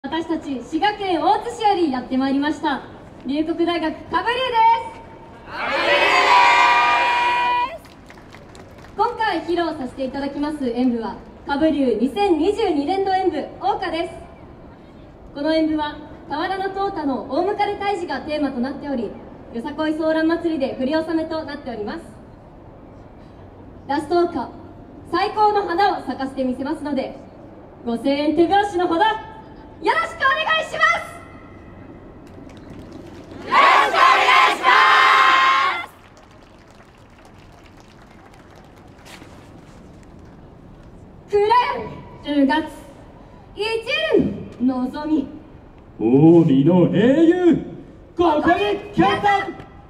私たち滋賀県大津市よりやってまいりました龍谷大学カブリュウです。今回披露させていただきます演舞はカブリュウ2022年度演舞桜花です。この演舞は俵の淘汰の大迎退治がテーマとなっており、よさこいソーラン祭りで振り納めとなっております。ラスト桜花最高の花を咲かせてみせますので、ご声援手拍子のほどよろしくお願いします。よろしくお願いします。暮れ10月一輪のぞみ、 近江の英雄ここに決断。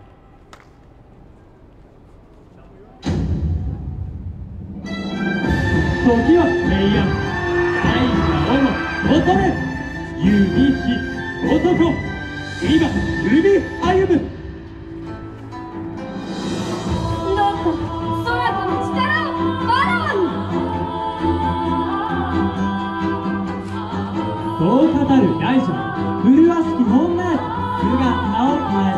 時は平安、大蛇をも恐れ弓引男、今海歩む。 どうかそなたの力をあらわに。 そう語る大蛇、麗しき女へ姿を変えた。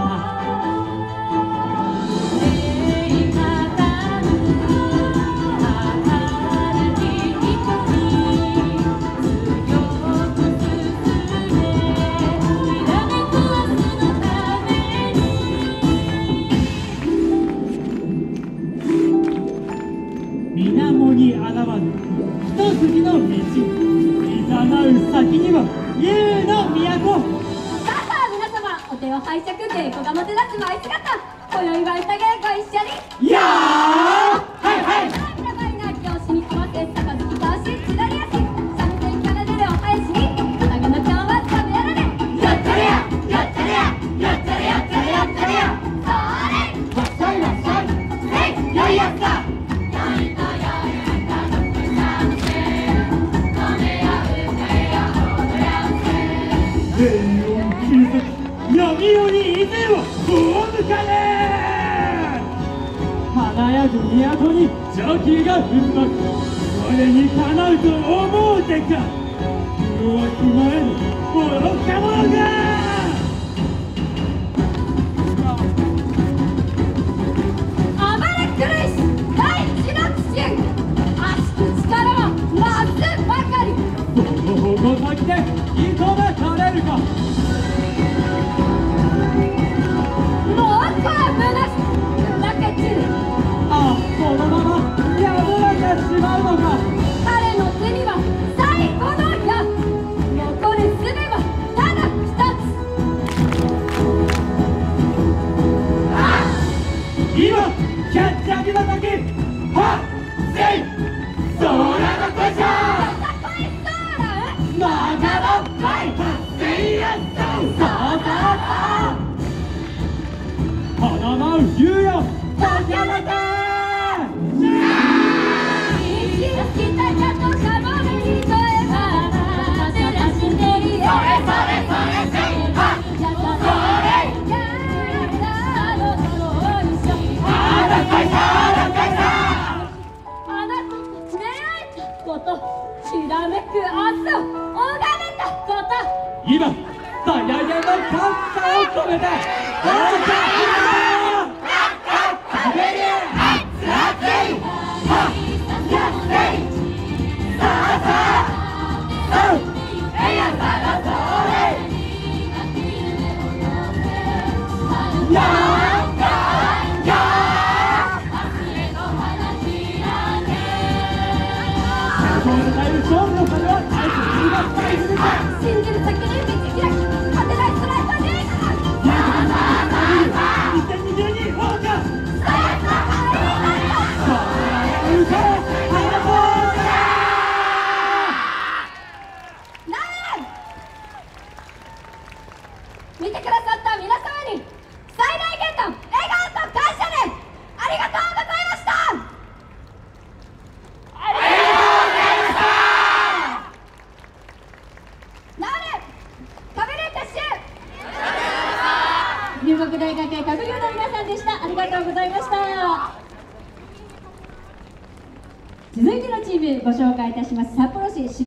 水面に現わぬ一筋の道、いざなう先には竜の都。 さあ皆様、お手を拝借稽古がもてなす舞姿、今宵は宴ご一緒に。 いやー、はいはい。 皆さんが教師に合わせ杯と足千鳥足、三線から出るお囃子に肩がの今日は食べやられ。やっちゃれややっちゃれややっちゃれやっちゃれやっちゃれや。それわっしゃいわっしゃい。 せいよいやつか。 平穏休息、闇夜に以前を大迎え。華やぐ都に邪気が渦巻く、それにかなうと思うてか。弱き前の愚か者が。 暴れ狂いし大地の知恵、悪しき力は増すばかり。 その矛先で射止めされるか。 もっと危なし砕け散る。 ああ、このまま破れてしまうのか。 彼の手には最後の矢、残る術はただ一つ。 今キャッチャーに叩きはっせいソーラの古城マガロファイトせいやっとそう花舞う竜よ解き放て。 ひらめく明日を拝めたこと。 今最大限の感謝を込めて大きな食べる熱々はっやってさあさあえやさらそれや勝負の鐘は大切にが伝えるか。 信じる先に道開き、果てないストライカーでいいか。 2022桜花さあ見てくださった皆様に最大限の笑顔と感謝でありがとうございました。龍谷大学カブリュウの皆さんでした。ありがとうございました。続いてのチームご紹介いたします。札幌市